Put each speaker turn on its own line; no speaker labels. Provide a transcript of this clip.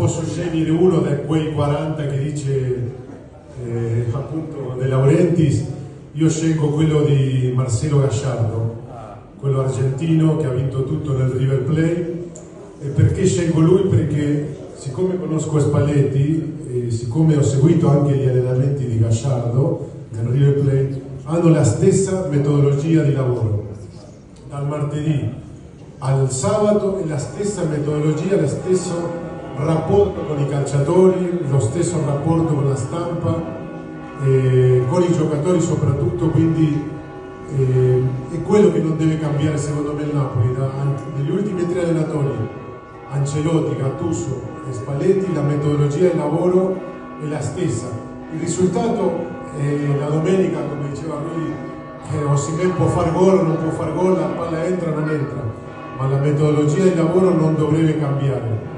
posso scegliere uno da quei 40 che dice appunto De Laurentiis, io scelgo quello di Marcelo Gallardo, quello argentino che ha vinto tutto nel River Plate. E perché scelgo lui? Perché siccome conosco Spalletti e siccome ho seguito anche gli allenamenti di Gallardo nel River Plate, hanno la stessa metodologia di lavoro, dal martedì al sabato è la stessa metodologia, lo stesso rapporto con i calciatori, lo stesso rapporto con la stampa, con i giocatori soprattutto, quindi è quello che non deve cambiare secondo me il Napoli. Negli ultimi 3 allenatori, Ancelotti, Gattuso e Spalletti, la metodologia di lavoro è la stessa. Il risultato la domenica, come diceva lui, Osimhen può far gol o non può far gol, la palla entra o non entra, ma la metodologia di lavoro non dovrebbe cambiare.